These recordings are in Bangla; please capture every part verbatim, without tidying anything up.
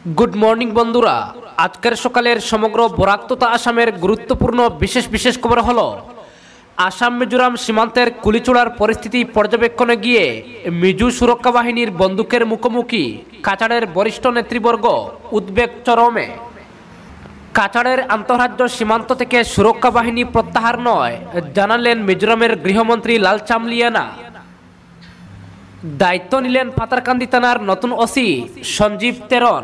গুড মর্নিং বন্ধুরা, আজকের সকালের সমগ্র বরাক তথা আসামের গুরুত্বপূর্ণ বিশেষ বিশেষ খবর হলো আসাম মিজোরাম সীমান্তের কুলিচুড়ার পরিস্থিতি পর্যবেক্ষণে গিয়ে মিজু সুরক্ষা বাহিনীর বন্দুকের মুখোমুখি কাছাড়ের বরিষ্ঠ নেতৃবর্গ, উদ্বেগ চরমে। কাছাড়ের আন্তঃরাজ্য সীমান্ত থেকে সুরক্ষা বাহিনী প্রত্যাহার নয় জানালেন মিজোরামের গৃহমন্ত্রী লাল চামলিয়ানা। দায়িত্ব নিলেন পাতারকান্দি থানার নতুন ওসি সঞ্জীব তেরন।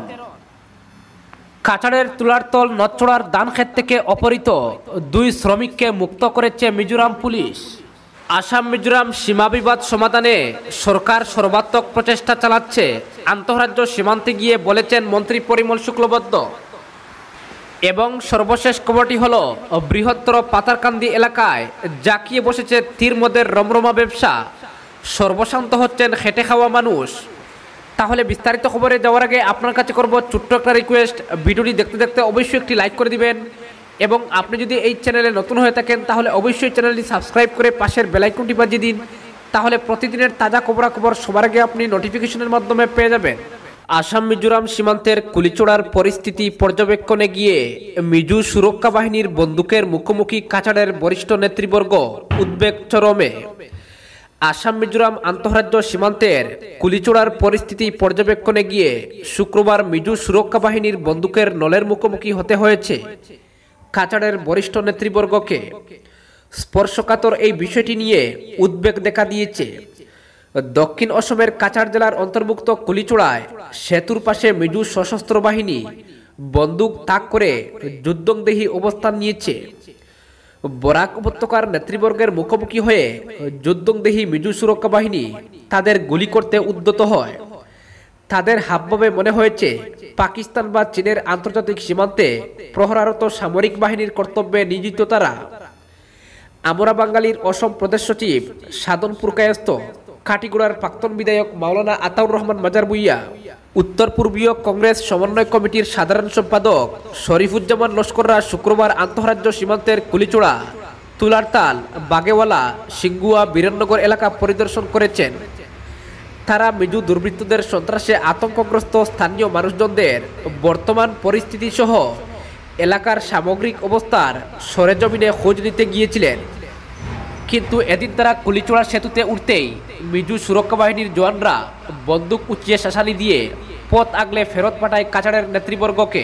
কাছাড়ের তুলারতল নচ্চড়ার ধানক্ষেত থেকে অপহৃত দুই শ্রমিককে মুক্ত করেছে মিজোরাম পুলিশ। আসাম মিজোরাম সীমা বিবাদ সমাধানে সরকার সর্বাত্মক প্রচেষ্টা চালাচ্ছে আন্তঃরাজ্য সীমান্তে গিয়ে বলেছেন মন্ত্রী পরিমল শুক্লবৈদ্য। এবং সর্বশেষ খবরটি হলো বৃহত্তর পাতারকান্দি এলাকায় জাঁকিয়ে বসেছে তীর মদের রমরমা ব্যবসা, সর্বশান্ত হচ্ছেন খেটে খাওয়া মানুষ। তাহলে বিস্তারিত খবরে যাওয়ার আগে আপনার কাছে করব ছোট্ট একটা রিকোয়েস্ট, ভিডিওটি দেখতে দেখতে অবশ্যই একটি লাইক করে দিবেন এবং আপনি যদি এই চ্যানেলে নতুন হয়ে থাকেন তাহলে অবশ্যই চ্যানেলটি সাবস্ক্রাইব করে পাশের বেল আইকনটি বাজিয়ে দিন। তাহলে প্রতিদিনের তাজা খবরাখবর সবার আগে আপনি নোটিফিকেশনের মাধ্যমে পেয়ে যাবেন। আসাম মিজোরাম সীমান্তের কুলিচড়ার পরিস্থিতি পর্যবেক্ষণে গিয়ে মিজু সুরক্ষা বাহিনীর বন্দুকের মুখোমুখি কাছাড়ের বরিষ্ঠ নেতৃবর্গ, উদ্বেগ চরমে। আসাম মিজোরাম আন্তঃরাজ্য সীমান্তের কুলিচড়ার পরিস্থিতি পর্যবেক্ষণে গিয়ে শুক্রবার মিজু সুরক্ষা বাহিনীর বন্দুকের নলের মুখোমুখি হতে হয়েছে কাছাড়ের বরিষ্ঠ নেতৃবর্গকে। স্পর্শকাতর এই বিষয়টি নিয়ে উদ্বেগ দেখা দিয়েছে। দক্ষিণ অসমের কাছাড় জেলার অন্তর্ভুক্ত কুলিচড়ায় সেতুর পাশে মিজু সশস্ত্র বাহিনী বন্দুক তাক করে যুদ্ধংদেহী অবস্থান নিয়েছে। বরাক উপত্যকার নেতৃবর্গের মুখোমুখি হয়ে যুদ্ধংদেহী মিজু সুরক্ষা বাহিনী তাদের গুলি করতে উদ্যত হয়। তাদের হাবভাবে মনে হয়েছে পাকিস্তান বা চীনের আন্তর্জাতিক সীমান্তে প্রহরারত সামরিক বাহিনীর কর্তব্যে নিয়োজিত তারা। আমরা বাঙালির অসম প্রদেশ সচিব সাধন পুরকায়স্থ কাটিগুড়ার প্রাক্তন বিধায়ক মাওলানা আতাউর রহমান মাজার ভুইয়া, উত্তর পূর্বীয় কংগ্রেস সমন্বয় কমিটির সাধারণ সম্পাদক শরীফুজ্জামান লস্কররা শুক্রবার আন্তঃরাজ্য সীমান্তের কুলিচড়া, তুলারতাল, বাগেওয়ালা, সিঙ্গুয়া, বীরেননগর এলাকা পরিদর্শন করেছেন। তারা মিজু দুর্বৃত্তদের সন্ত্রাসে আতঙ্কগ্রস্ত স্থানীয় মানুষজনদের বর্তমান পরিস্থিতি সহ এলাকার সামগ্রিক অবস্থার সরেজমিনে খোঁজ নিতে গিয়েছিলেন। কিন্তু এদিন তারা কুলিচড়া সেতুতে উঠতেই মিজু সুরক্ষা বাহিনীর জওয়ানরা বন্দুক উঁচিয়ে শাসানি দিয়ে পথ আগলে ফেরত পাঠায় কাছাড়ের নেতৃবর্গকে।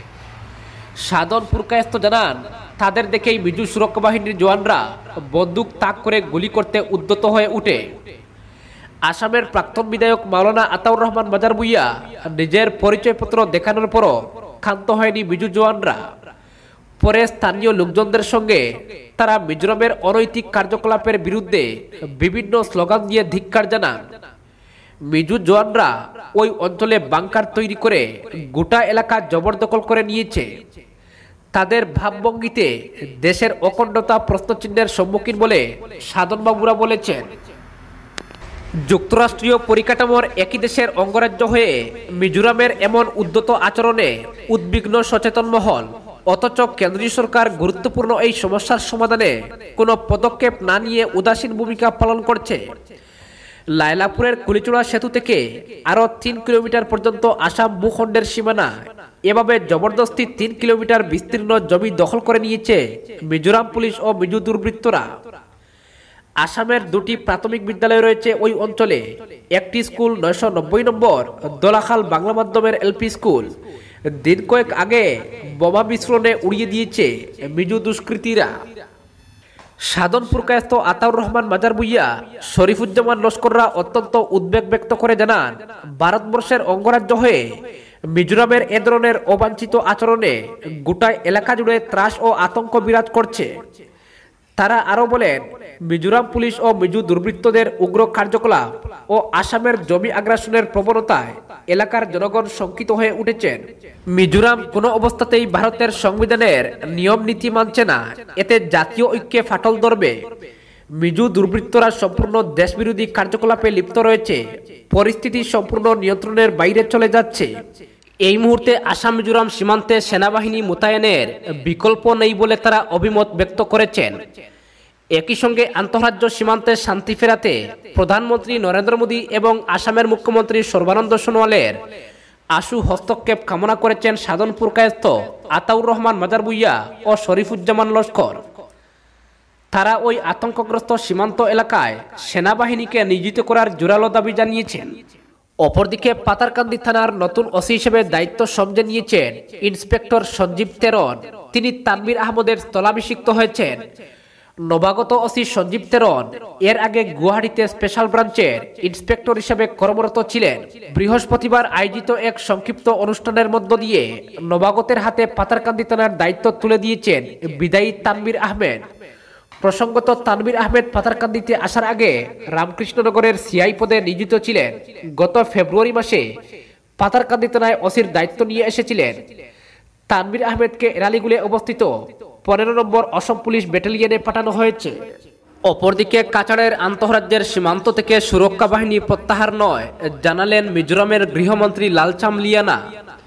সাধন পুরকায়স্থ জানান, তাদের দেখেই মিজু সুরক্ষা বাহিনীর জওয়ানরা বন্দুক তাক করে গুলি করতে উদ্যত হয়ে উঠে। আসামের প্রাক্তন বিধায়ক মাওলানা আতাউর রহমান মাজার ভুইয়া নিজের পরিচয়পত্র দেখানোর পরও ক্ষান্ত হয়নি মিজু জওয়ানরা। পরে স্থানীয় লোকজনদের সঙ্গে তারা মিজোরামের অনৈতিক কার্যকলাপের বিরুদ্ধে বিভিন্ন স্লোগান দিয়ে ধিক্কার জানান। মিজু জওয়ানরা ওই অঞ্চলে বাংকার তৈরি করে গোটা এলাকা জবরদখল করে নিয়েছে। তাদের ভাবভঙ্গিতে দেশের অখণ্ডতা প্রশ্নচিহ্নের সম্মুখীন বলে সাধনবাবুরা বলেছেন। যুক্তরাষ্ট্রীয় পরিকাঠামোর একই দেশের অঙ্গরাজ্য হয়ে মিজোরামের এমন উদ্যত আচরণে উদ্বিগ্ন সচেতন মহল, অথচ কেন্দ্রীয় সরকার গুরুত্বপূর্ণ এই সমস্যার সমাধানে কোনো পদক্ষেপ না নিয়ে উদাসীন ভূমিকা পালন করছে। লায়লাপুরের কুলিচড়া সেতু থেকে আরও তিন কিলোমিটার পর্যন্ত আসাম ভূখণ্ডের সীমানা এভাবে জবরদস্তি তিন কিলোমিটার বিস্তীর্ণ জমি দখল করে নিয়েছে মিজোরাম পুলিশ ও মিজু দুর্বৃত্তরা। আসামের দুটি প্রাথমিক বিদ্যালয় রয়েছে ওই অঞ্চলে। একটি স্কুল নয়শো নব্বই নম্বর দোলাখাল বাংলা মাধ্যমের এলপি স্কুল দিন কয়েক আগে বোমা বিস্ফোরণে উড়িয়ে দিয়েছে মিজু দুষ্কৃতীরা। সাধন পুরকায়স্থ আতাউর রহমান মাজার ভুইয়া, শরীফুজ্জামান লস্কররা অত্যন্ত উদ্বেগ ব্যক্ত করে জানান, ভারতবর্ষের অঙ্গরাজ্য হয়ে মিজোরামের এ ধরনের অবাঞ্ছিত আচরণে গোটা এলাকা জুড়ে ত্রাস ও আতঙ্ক বিরাজ করছে। তারা আরো বলেন, মিজোরাম পুলিশ ও মিজু দুর্বৃত্তদের উগ্র কার্যকলাপ ও আসামের জমি আগ্রাসনের প্রবণতায় এলাকার জনগণ শঙ্কিত হয়ে উঠেছেন। মিজোরাম কোনো অবস্থাতেই ভারতের সংবিধানের নিয়ম নীতি মানছে না, এতে জাতীয় ঐক্যে ফাটল ধরবে। মিজু দুর্বৃত্তরা সম্পূর্ণ দেশবিরোধী কার্যকলাপে লিপ্ত রয়েছে, পরিস্থিতি সম্পূর্ণ নিয়ন্ত্রণের বাইরে চলে যাচ্ছে। এই মুহূর্তে আসাম মিজোরাম সীমান্তে সেনাবাহিনী মোতায়েনের বিকল্প নেই বলে তারা অভিমত ব্যক্ত করেছেন। একই সঙ্গে আন্তঃরাজ্য সীমান্তে শান্তি ফেরাতে প্রধানমন্ত্রী নরেন্দ্র মোদী এবং আসামের মুখ্যমন্ত্রী সর্বানন্দ সোনোয়ালের আশু হস্তক্ষেপ কামনা করেছেন সাধনপুর কায়স্থ আতাউর রহমান মাজার ভূঁইয়া ও শরীফুজ্জামান লস্কর। তারা ওই আতঙ্কগ্রস্ত সীমান্ত এলাকায় সেনাবাহিনীকে নিয়োজিত করার জোরালো দাবি জানিয়েছেন। অপরদিকে পাতারকান্দি থানার নতুন ওসি হিসেবে দায়িত্ব সমঝে নিয়েছেন ইন্সপেক্টর সঞ্জীব তেরন। তিনি তানভীর আহমদের স্থলাভিষিক্ত হয়েছেন। নবাগত ওসি সঞ্জীব তেরন এর আগে গুয়াহাটিতে স্পেশাল ব্রাঞ্চের ইন্সপেক্টর হিসেবে কর্মরত ছিলেন। বৃহস্পতিবার আয়োজিত এক সংক্ষিপ্ত অনুষ্ঠানের মধ্য দিয়ে নবাগতের হাতে পাতারকান্দি থানার দায়িত্ব তুলে দিয়েছেন বিদায়ী তানভীর আহমেদ। প্রসঙ্গত, তানভীর আহমেদ পাতারকান্দিতে আসার আগে রামকৃষ্ণনগরের সিআই পদে নিয়োজিত ছিলেন। গত ফেব্রুয়ারি মাসে পাতারকান্দি থানায় ওসির দায়িত্ব নিয়ে এসেছিলেন। তানভীর আহমেদকে এরালিগুলে অবস্থিত পনেরো নম্বর অসম পুলিশ ব্যাটালিয়নে পাঠানো হয়েছে। অপরদিকে কাছাড়ের আন্তঃরাজ্যের সীমান্ত থেকে সুরক্ষা বাহিনী প্রত্যাহার নয় জানালেন মিজোরামের গৃহমন্ত্রী লালচামলিয়ানা।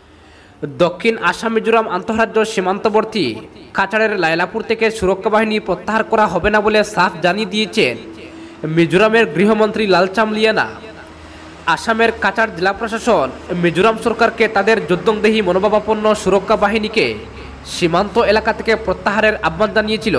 দক্ষিণ আসাম মিজোরাম আন্তঃরাজ্য সীমান্তবর্তী কাছাড়ের লাইলাপুর থেকে সুরক্ষা বাহিনী প্রত্যাহার করা হবে না বলে সাফ জানিয়ে দিয়েছেন মিজোরামের গৃহমন্ত্রী লালচামলিয়ানা। আসামের কাছাড় জেলা প্রশাসন মিজোরাম সরকারকে তাদের যুদ্ধংদেহী মনোভাবাপন্ন সুরক্ষা বাহিনীকে সীমান্ত এলাকা থেকে প্রত্যাহারের আহ্বান জানিয়েছিল।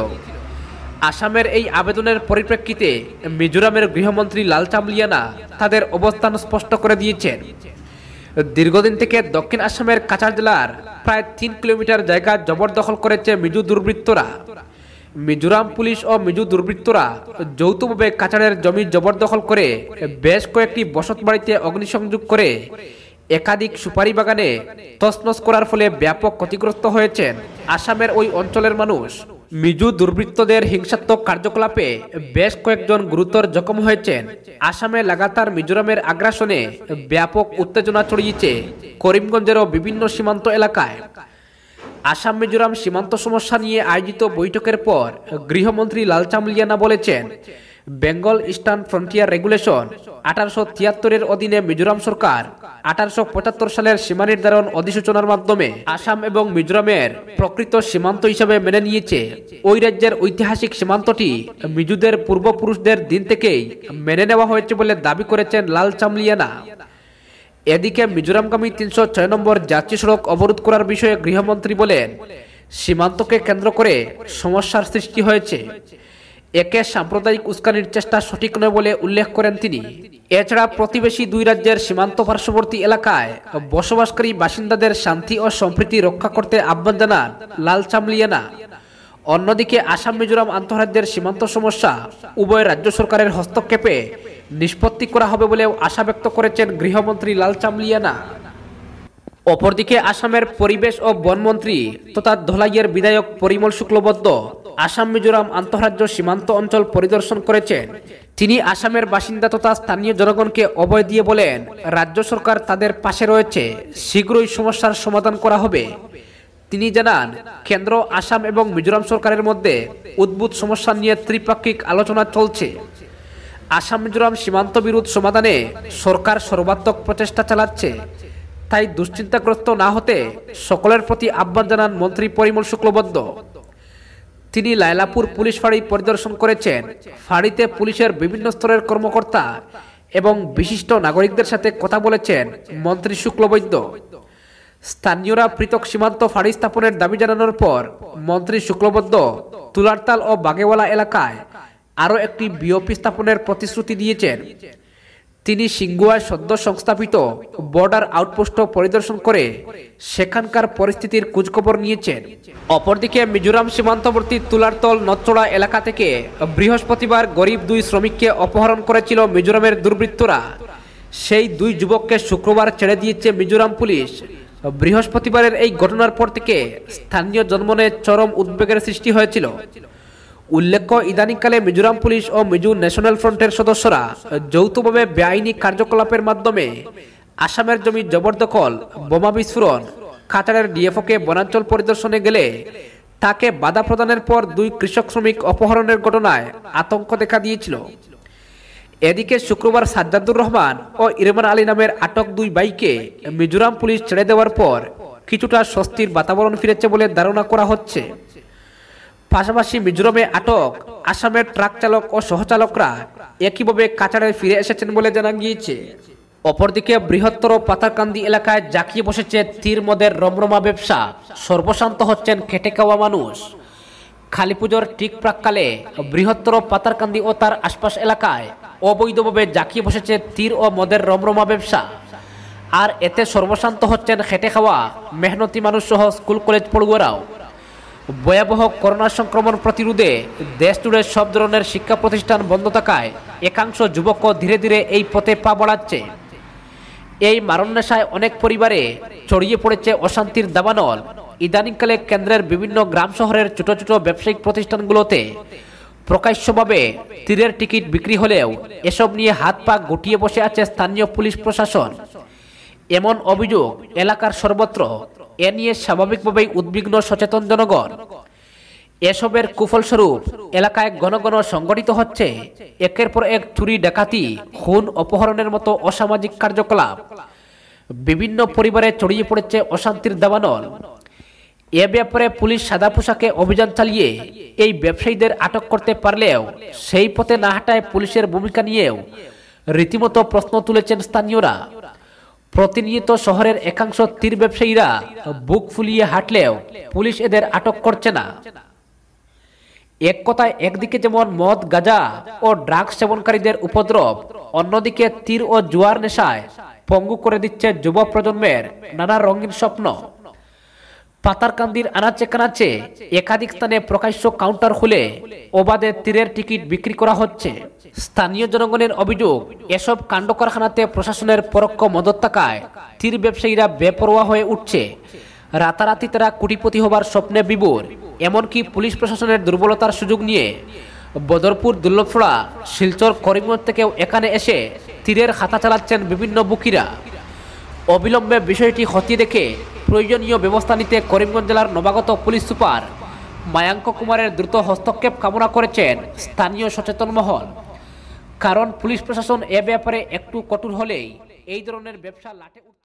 আসামের এই আবেদনের পরিপ্রেক্ষিতে মিজোরামের গৃহমন্ত্রী লালচামলিয়ানা তাদের অবস্থান স্পষ্ট করে দিয়েছেন। দীর্ঘদিন থেকে দক্ষিণ আসামের কাছাড় জেলার প্রায় তিন কিলোমিটার জায়গা জবরদখল করেছে মিজো দুর্বৃত্তরা। মিজোরাম পুলিশ ও মিজো দুর্বৃত্তরা যৌথভাবে কাছাড়ের জমি জবরদখল করে বেশ কয়েকটি বসত বাড়িতে অগ্নিসংযোগ করে একাধিক সুপারি বাগানে তছনছ করার ফলে ব্যাপক ক্ষতিগ্রস্ত হয়েছেন আসামের ওই অঞ্চলের মানুষ। মিজো দুর্বৃত্তদের হিংসাত্মক কার্যকলাপে বেশ কয়েকজন গুরুতর জখম হয়েছেন। আসামে লাগাতার মিজোরামের আগ্রাসনে ব্যাপক উত্তেজনা ছড়িয়েছে করিমগঞ্জেরও বিভিন্ন সীমান্ত এলাকায়। আসাম মিজোরাম সীমান্ত সমস্যা নিয়ে আয়োজিত বৈঠকের পর গৃহমন্ত্রী লালচামলিয়ানা বলেছেন, বেঙ্গল ইস্টার্ন ফ্রন্টিয়ার রেগুলেশন আঠারোশো তিয়াত্তরের অধীনে মিজোরাম সরকার আঠারোশো পঁচাত্তর সালের সীমা নির্ধারণ অধিসূচনার মাধ্যমে আসাম এবং মিজোরামের প্রকৃত সীমান্ত হিসেবে মেনে নিয়েছে। ওই রাজ্যের ঐতিহাসিক সীমান্তটি মিজোদের পূর্বপুরুষদের দিন থেকেই মেনে নেওয়া হয়েছে বলে দাবি করেছেন লালচামলিয়ানা। এদিকে মিজোরামগামী তিনশো ছয় নম্বর জাতীয় সড়ক অবরোধ করার বিষয়ে গৃহমন্ত্রী বলেন, সীমান্তকে কেন্দ্র করে সমস্যার সৃষ্টি হয়েছে। একে সাম্প্রদায়িক উস্কানির চেষ্টা সঠিক নয় বলে উল্লেখ করেন তিনি। এছাড়া প্রতিবেশী দুই রাজ্যের সীমান্ত পার্শ্ববর্তী এলাকায় বসবাসকারী বাসিন্দাদের শান্তি ও সম্প্রীতি রক্ষা করতে আহ্বান জানান লালচামলিয়ানা। অন্যদিকে আসাম মিজোরাম আন্তঃরাজ্যের সীমান্ত সমস্যা উভয় রাজ্য সরকারের হস্তক্ষেপে নিষ্পত্তি করা হবে বলেও আশা ব্যক্ত করেছেন গৃহমন্ত্রী লালচামলিয়ানা। অপরদিকে আসামের পরিবেশ ও বনমন্ত্রী তথা ধলাইয়ের বিধায়ক পরিমল শুক্লবৈদ্য আসাম মিজোরাম আন্তঃরাজ্য সীমান্ত অঞ্চল পরিদর্শন করেছেন। তিনি আসামের বাসিন্দা তথা স্থানীয় জনগণকে অভয় দিয়ে বলেন, রাজ্য সরকার তাদের পাশে রয়েছে, শীঘ্রই সমস্যার সমাধান করা হবে। তিনি জানান, কেন্দ্র, আসাম এবং মিজোরাম সরকারের মধ্যে উদ্ভূত সমস্যা নিয়ে ত্রিপাক্ষিক আলোচনা চলছে। আসাম মিজোরাম সীমান্ত বিরোধ সমাধানে সরকার সর্বাত্মক প্রচেষ্টা চালাচ্ছে, তাই দুশ্চিন্তাগ্রস্ত না হতে সকলের প্রতি আহ্বান জানান মন্ত্রী পরিমল শুক্লবৈদ্য। তিনি লাইলাপুর পুলিশ ফাঁড়ি পরিদর্শন করেছেন। ফাঁড়িতে পুলিশের বিভিন্ন স্তরের কর্মকর্তা এবং বিশিষ্ট নাগরিকদের সাথে কথা বলেছেন মন্ত্রী শুক্লবৈদ্য। স্থানীয়রা পৃথক সীমান্ত ফাঁড়ি স্থাপনের দাবি জানানোর পর মন্ত্রী শুক্লবৈদ্য তুলারতাল ও বাগেওয়ালা এলাকায় আরও একটি বিওপি স্থাপনের প্রতিশ্রুতি দিয়েছেন। তিনি সিঙ্গুয়ায় সদ্য সংস্থাপিত বর্ডার আউটপোস্ট পরিদর্শন করে সেখানকার পরিস্থিতির খোঁজখবর নিয়েছেন। অপরদিকে মিজোরাম সীমান্তবর্তী তুলারতল নচড়া এলাকা থেকে বৃহস্পতিবার গরিব দুই শ্রমিককে অপহরণ করেছিল মিজোরামের দুর্বৃত্তরা। সেই দুই যুবককে শুক্রবার ছেড়ে দিয়েছে মিজোরাম পুলিশ। বৃহস্পতিবারের এই ঘটনার পর থেকে স্থানীয় জনমনে চরম উদ্বেগের সৃষ্টি হয়েছিল। উল্লেখ্য, ইদানিংকালে মিজোরাম পুলিশ ও মিজো ন্যাশনাল ফ্রন্টের সদস্যরা যৌথভাবে বেআইনি কার্যকলাপের মাধ্যমে আসামের জমি জবরদখল, বোমা বিস্ফোরণ, কাছাড়ের ডিএফওকে বনাঞ্চল পরিদর্শনে গেলে তাকে বাধা প্রদানের পর দুই কৃষক শ্রমিক অপহরণের ঘটনায় আতঙ্ক দেখা দিয়েছিল। এদিকে শুক্রবার সাজ্জাদুর রহমান ও ইরমান আলী নামের আটক দুই ভাইকে মিজোরাম পুলিশ ছেড়ে দেওয়ার পর কিছুটা স্বস্তির বাতাবরণ ফিরেছে বলে ধারণা করা হচ্ছে। পাশাপাশি মিজোরামে আটক আসামের ট্রাক চালক ও সহচালকরা একইভাবে কাছাড়ে ফিরে এসেছেন বলে জানা গিয়েছে। অপরদিকে বৃহত্তর পাতারকান্দি এলাকায় জাঁকিয়ে বসেছে তীর মদের রমরমা ব্যবসা। সর্বশান্ত হচ্ছেন খেটে খাওয়া মানুষ। কালী পুজোর ঠিক প্রাককালে বৃহত্তর পাতারকান্দি ও তার আশপাশ এলাকায় অবৈধভাবে জাঁকিয়ে বসেছে তীর ও মদের রমরমা ব্যবসা। আর এতে সর্বশান্ত হচ্ছেন খেটে খাওয়া মেহনতি মানুষ সহ স্কুল কলেজ পড়ুয়ারাও। ভয়াবহ করোনা সংক্রমণ প্রতিরোধে দেশ জুড়ে সব ধরনের শিক্ষা প্রতিষ্ঠান বন্ধ থাকায় একাংশ যুবকও ধীরে ধীরে এই পথে পা বাড়াচ্ছে। এই মারণ নেশায় অনেক পরিবারে ছড়িয়ে পড়েছে অশান্তির দাবানল। ইদানিংকালে কেন্দ্রের বিভিন্ন গ্রাম শহরের ছোট ছোট ব্যবসায়িক প্রতিষ্ঠানগুলোতে প্রকাশ্যভাবে তীরের টিকিট বিক্রি হলেও এসব নিয়ে হাত পা গুটিয়ে বসে আছে স্থানীয় পুলিশ প্রশাসন। এমন অভিযোগ এলাকার সর্বত্র। এ নিয়ে স্বাভাবিকভাবেই উদ্বিগ্ন সচেতন জনগণ। এসবের কুফলস্বরূপ এলাকায় ঘন ঘন সংঘটিত হচ্ছে একের পর এক চুরি, ডাকাতি, খুন, অপহরণের মতো অসামাজিক কার্যকলাপ। বিভিন্ন পরিবারে ছড়িয়ে পড়েছে অশান্তির দাবানল। এ ব্যাপারে পুলিশ সাদা পোশাকে অভিযান চালিয়ে এই ব্যবসায়ীদের আটক করতে পারলেও সেই পথে না হাঁটায় পুলিশের ভূমিকা নিয়েও রীতিমতো প্রশ্ন তুলেছেন স্থানীয়রা। প্রতিনিয়ত শহরের একাংশ তীর ব্যবসায়ীরা বুক ফুলিয়ে হাঁটলেও পুলিশ এদের আটক করছে না। এক কথায় একদিকে যেমন মদ, গাঁজা ও ড্রাগস সেবনকারীদের উপদ্রব, অন্যদিকে তীর ও জুয়ার নেশায় পঙ্গু করে দিচ্ছে যুব প্রজন্মের নানা রঙিন স্বপ্ন। পাতারকান্দির আনাচে কানাচে একাধিক স্থানে প্রকাশ্য কাউন্টার খুলে অবাধে তীরের টিকিট বিক্রি করা হচ্ছে। স্থানীয় জনগণের অভিযোগ, এসব কাণ্ড কারখানাতে প্রশাসনের পরোক্ষ মদত থাকায় তীর ব্যবসায়ীরা বেপরোয়া হয়ে উঠছে। রাতারাতি তারা কোটিপতি হবার স্বপ্নে বিভোর। এমনকি পুলিশ প্রশাসনের দুর্বলতার সুযোগ নিয়ে বদরপুর, দুর্লভছড়া, শিলচর, করিমগঞ্জ থেকেও এখানে এসে তীরের খাতা চালাচ্ছেন বিভিন্ন বুকিরা। অবিলম্বে বিষয়টি খতিয়ে দেখে প্রয়োজনীয় ব্যবস্থা নিতে করিমগঞ্জ জেলার নবাগত পুলিশ সুপার মায়াঙ্ক কুমারের দ্রুত হস্তক্ষেপ কামনা করেছেন স্থানীয় সচেতন মহল। কারণ পুলিশ প্রশাসন এ ব্যাপারে একটু কঠোর হলেই এই ধরনের ব্যবসা লাটে